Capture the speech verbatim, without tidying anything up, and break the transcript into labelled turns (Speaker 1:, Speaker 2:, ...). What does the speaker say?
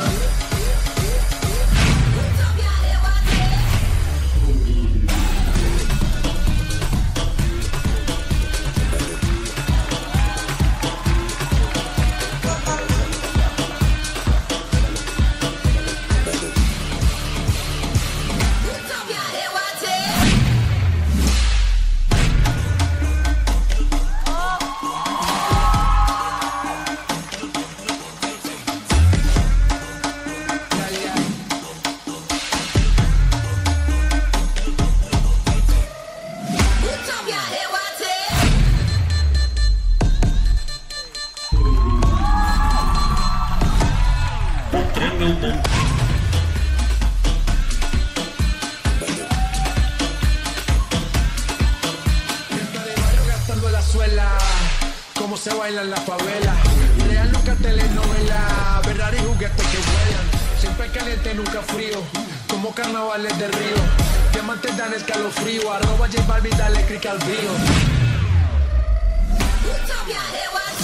Speaker 1: Cómo se baila en la favela, real nunca telenovela, Ferrari juguetes que vuelan, siempre caliente nunca frío, como carnavales de Río, diamantes dan escalofrío, arroba J Balvin, dale click al bio.